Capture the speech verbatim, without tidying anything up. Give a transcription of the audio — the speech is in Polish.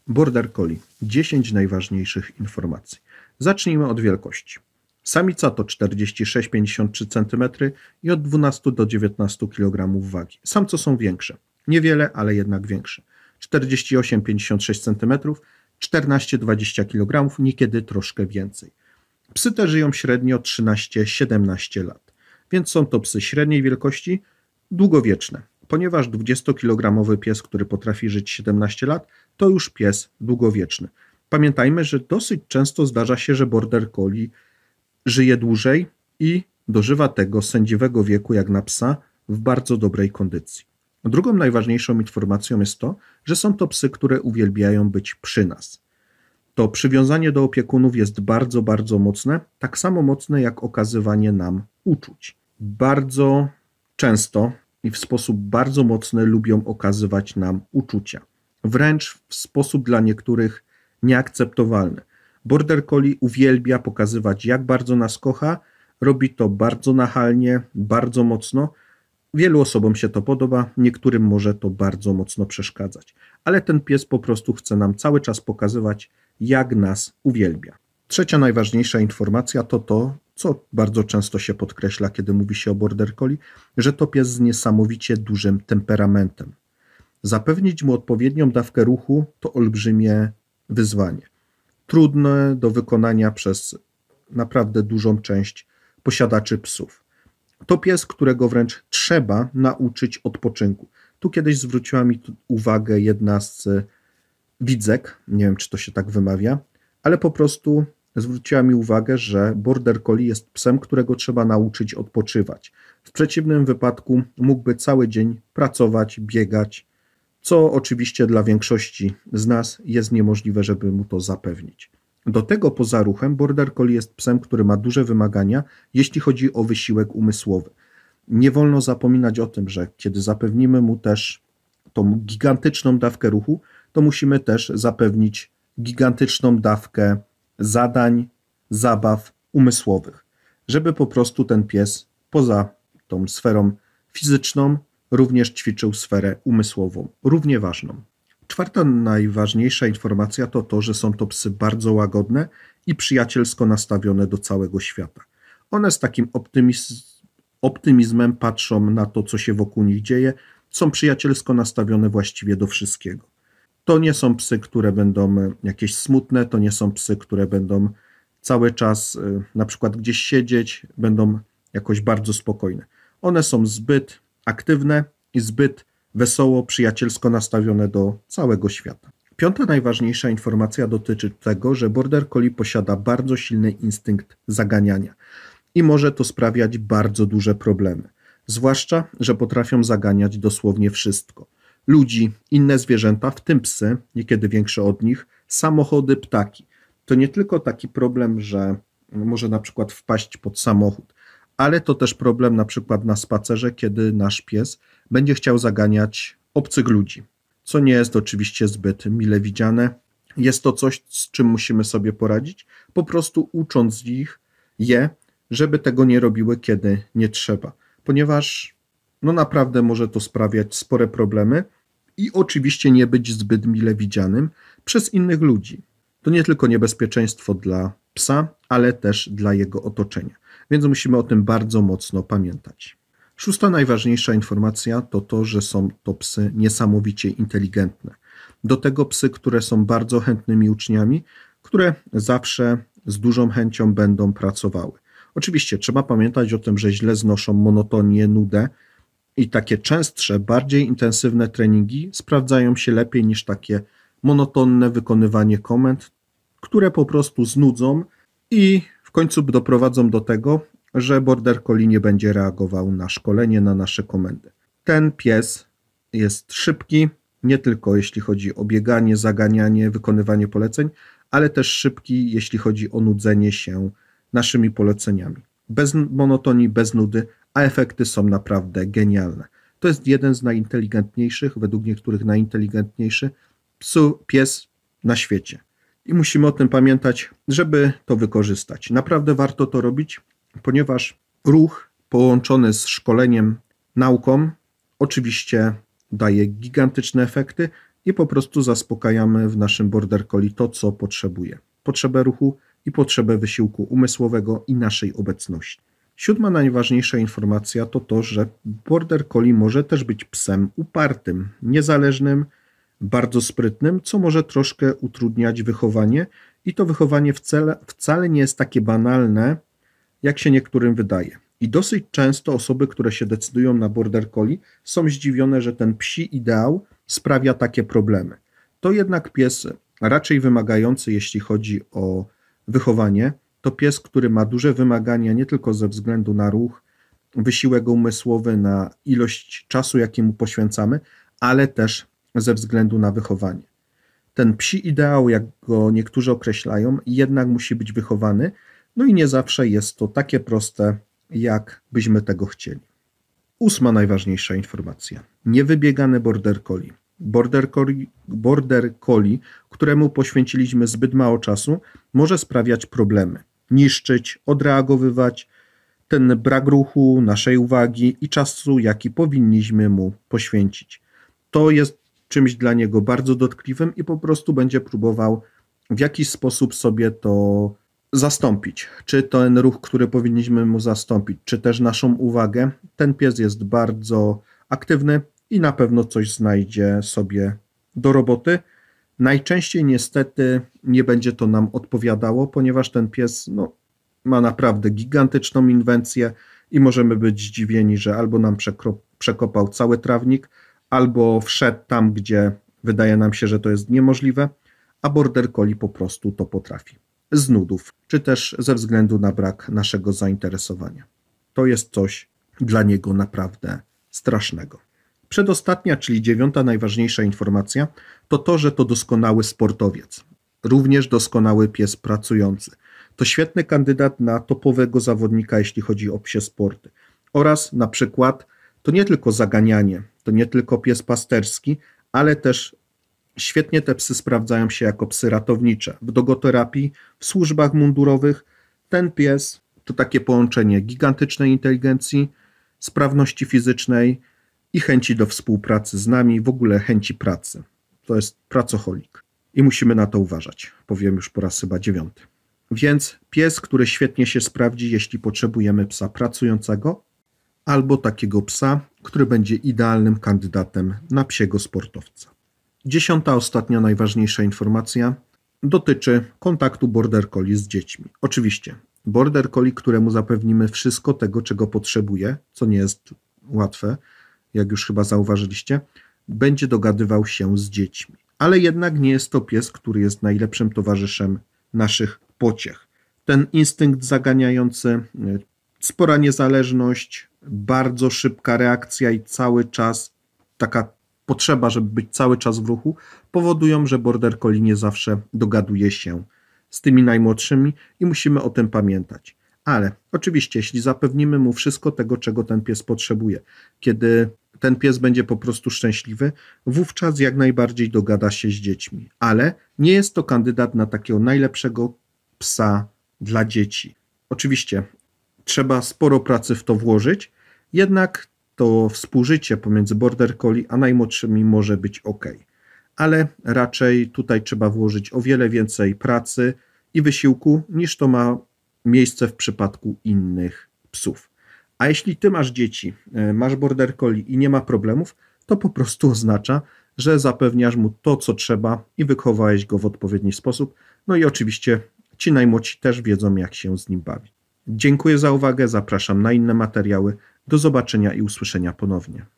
Border Collie. dziesięć najważniejszych informacji. Zacznijmy od wielkości. Samica to czterdzieści sześć przecinek pięćdziesiąt trzy centymetra i od dwunastu do dziewiętnastu kilogramów wagi. Samce są większe. Niewiele, ale jednak większe. czterdzieści osiem przecinek pięćdziesiąt sześć centymetra, czternaście do dwudziestu kilogramów, niekiedy troszkę więcej. Psy te żyją średnio trzynaście do siedemnastu lat, więc są to psy średniej wielkości, długowieczne. Ponieważ dwudziestokilogramowy pies, który potrafi żyć siedemnaście lat, to już pies długowieczny. Pamiętajmy, że dosyć często zdarza się, że Border Collie żyje dłużej i dożywa tego sędziwego wieku jak na psa w bardzo dobrej kondycji. Drugą najważniejszą informacją jest to, że są to psy, które uwielbiają być przy nas. To przywiązanie do opiekunów jest bardzo, bardzo mocne, tak samo mocne jak okazywanie nam uczuć. Bardzo często i w sposób bardzo mocny lubią okazywać nam uczucia. Wręcz w sposób dla niektórych nieakceptowalny. Border Collie uwielbia pokazywać, jak bardzo nas kocha, robi to bardzo nachalnie, bardzo mocno. Wielu osobom się to podoba, niektórym może to bardzo mocno przeszkadzać. Ale ten pies po prostu chce nam cały czas pokazywać, jak nas uwielbia. Trzecia najważniejsza informacja to to, co bardzo często się podkreśla, kiedy mówi się o Border Collie, że to pies z niesamowicie dużym temperamentem. Zapewnić mu odpowiednią dawkę ruchu to olbrzymie wyzwanie. Trudne do wykonania przez naprawdę dużą część posiadaczy psów. To pies, którego wręcz trzeba nauczyć odpoczynku. Tu kiedyś zwróciła mi uwagę jedna z widzek, nie wiem, czy to się tak wymawia, ale po prostu zwróciła mi uwagę, że Border Collie jest psem, którego trzeba nauczyć odpoczywać. W przeciwnym wypadku mógłby cały dzień pracować, biegać, co oczywiście dla większości z nas jest niemożliwe, żeby mu to zapewnić. Do tego poza ruchem Border Collie jest psem, który ma duże wymagania, jeśli chodzi o wysiłek umysłowy. Nie wolno zapominać o tym, że kiedy zapewnimy mu też tą gigantyczną dawkę ruchu, to musimy też zapewnić gigantyczną dawkę zadań, zabaw umysłowych, żeby po prostu ten pies poza tą sferą fizyczną również ćwiczył sferę umysłową, równie ważną. Czwarta najważniejsza informacja to to, że są to psy bardzo łagodne i przyjacielsko nastawione do całego świata. One z takim optymizm, optymizmem patrzą na to, co się wokół nich dzieje, są przyjacielsko nastawione właściwie do wszystkiego. To nie są psy, które będą jakieś smutne, to nie są psy, które będą cały czas na przykład gdzieś siedzieć, będą jakoś bardzo spokojne. One są zbyt aktywne i zbyt wesoło, przyjacielsko nastawione do całego świata. Piąta najważniejsza informacja dotyczy tego, że Border Collie posiada bardzo silny instynkt zaganiania i może to sprawiać bardzo duże problemy. Zwłaszcza, że potrafią zaganiać dosłownie wszystko. Ludzi, inne zwierzęta, w tym psy, niekiedy większe od nich, samochody, ptaki. To nie tylko taki problem, że może na przykład wpaść pod samochód, ale to też problem na przykład na spacerze, kiedy nasz pies będzie chciał zaganiać obcych ludzi, co nie jest oczywiście zbyt mile widziane. Jest to coś, z czym musimy sobie poradzić, po prostu ucząc ich je, żeby tego nie robiły, kiedy nie trzeba, ponieważ no naprawdę może to sprawiać spore problemy i oczywiście nie być zbyt mile widzianym przez innych ludzi. To nie tylko niebezpieczeństwo dla psa, ale też dla jego otoczenia, więc musimy o tym bardzo mocno pamiętać. Szósta najważniejsza informacja to to, że są to psy niesamowicie inteligentne. Do tego psy, które są bardzo chętnymi uczniami, które zawsze z dużą chęcią będą pracowały. Oczywiście trzeba pamiętać o tym, że źle znoszą monotonię, nudę i takie częstsze, bardziej intensywne treningi sprawdzają się lepiej niż takie monotonne wykonywanie komend, które po prostu znudzą i w końcu doprowadzą do tego, że Border Collie nie będzie reagował na szkolenie, na nasze komendy. Ten pies jest szybki, nie tylko jeśli chodzi o bieganie, zaganianie, wykonywanie poleceń, ale też szybki, jeśli chodzi o nudzenie się naszymi poleceniami. Bez monotonii, bez nudy, a efekty są naprawdę genialne. To jest jeden z najinteligentniejszych, według niektórych najinteligentniejszy psu, pies na świecie. I musimy o tym pamiętać, żeby to wykorzystać. Naprawdę warto to robić, ponieważ ruch połączony z szkoleniem, nauką oczywiście daje gigantyczne efekty i po prostu zaspokajamy w naszym Border Collie to, co potrzebuje. Potrzebę ruchu i potrzebę wysiłku umysłowego i naszej obecności. Siódma najważniejsza informacja to to, że Border Collie może też być psem upartym, niezależnym, bardzo sprytnym, co może troszkę utrudniać wychowanie i to wychowanie wcale, wcale nie jest takie banalne, jak się niektórym wydaje. I dosyć często osoby, które się decydują na Border Collie, są zdziwione, że ten psi ideał sprawia takie problemy. To jednak pies raczej wymagający, jeśli chodzi o wychowanie, to pies, który ma duże wymagania nie tylko ze względu na ruch, wysiłek umysłowy, na ilość czasu, jaki mu poświęcamy, ale też ze względu na wychowanie. Ten psi ideał, jak go niektórzy określają, jednak musi być wychowany, no i nie zawsze jest to takie proste, jak byśmy tego chcieli. Ósma najważniejsza informacja. Niewybiegany Border Collie. Border Collie, Border Collie, któremu poświęciliśmy zbyt mało czasu, może sprawiać problemy. Niszczyć, odreagowywać ten brak ruchu, naszej uwagi i czasu, jaki powinniśmy mu poświęcić. To jest czymś dla niego bardzo dotkliwym i po prostu będzie próbował w jakiś sposób sobie to zastąpić. Czy ten ruch, który powinniśmy mu zastąpić, czy też naszą uwagę. Ten pies jest bardzo aktywny i na pewno coś znajdzie sobie do roboty. Najczęściej niestety nie będzie to nam odpowiadało, ponieważ ten pies no, ma naprawdę gigantyczną inwencję i możemy być zdziwieni, że albo nam przekopał cały trawnik, albo wszedł tam, gdzie wydaje nam się, że to jest niemożliwe, a Border Collie po prostu to potrafi. Z nudów, czy też ze względu na brak naszego zainteresowania. To jest coś dla niego naprawdę strasznego. Przedostatnia, czyli dziewiąta najważniejsza informacja, to to, że to doskonały sportowiec. Również doskonały pies pracujący. To świetny kandydat na topowego zawodnika, jeśli chodzi o psie sporty. Oraz na przykład to nie tylko zaganianie, to nie tylko pies pasterski, ale też świetnie te psy sprawdzają się jako psy ratownicze. W dogoterapii, w służbach mundurowych ten pies to takie połączenie gigantycznej inteligencji, sprawności fizycznej i chęci do współpracy z nami, w ogóle chęci pracy. To jest pracoholik i musimy na to uważać. Powiem już po raz chyba dziewiąty. Więc pies, który świetnie się sprawdzi, jeśli potrzebujemy psa pracującego, albo takiego psa, który będzie idealnym kandydatem na psiego sportowca. Dziesiąta, ostatnia, najważniejsza informacja dotyczy kontaktu Border Collie z dziećmi. Oczywiście Border Collie, któremu zapewnimy wszystko tego, czego potrzebuje, co nie jest łatwe, jak już chyba zauważyliście, będzie dogadywał się z dziećmi. Ale jednak nie jest to pies, który jest najlepszym towarzyszem naszych pociech. Ten instynkt zaganiający, spora niezależność, bardzo szybka reakcja i cały czas taka potrzeba, żeby być cały czas w ruchu, powodują, że Border Collie nie zawsze dogaduje się z tymi najmłodszymi i musimy o tym pamiętać. Ale oczywiście, jeśli zapewnimy mu wszystko tego, czego ten pies potrzebuje, kiedy ten pies będzie po prostu szczęśliwy, wówczas jak najbardziej dogada się z dziećmi. Ale nie jest to kandydat na takiego najlepszego psa dla dzieci. Oczywiście trzeba sporo pracy w to włożyć, jednak to współżycie pomiędzy Border Collie a najmłodszymi może być ok. Ale raczej tutaj trzeba włożyć o wiele więcej pracy i wysiłku, niż to ma miejsce w przypadku innych psów. A jeśli ty masz dzieci, masz Border Collie i nie ma problemów, to po prostu oznacza, że zapewniasz mu to, co trzeba i wychowałeś go w odpowiedni sposób. No i oczywiście ci najmłodsi też wiedzą, jak się z nim bawić. Dziękuję za uwagę, zapraszam na inne materiały. Do zobaczenia i usłyszenia ponownie.